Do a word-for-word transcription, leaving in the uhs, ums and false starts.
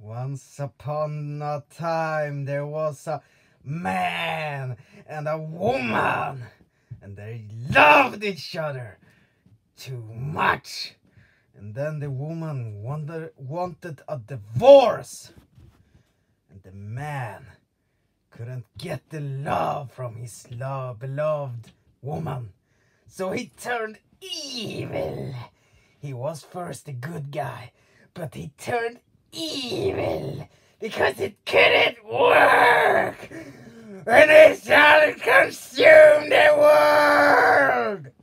Once upon a time there was a man and a woman, and they loved each other too much. And then the woman wonder, wanted a divorce, and the man couldn't get the love from his love, beloved woman, so he turned evil. He was first a good guy, but he turned evil because it couldn't work, and it shall consume the world.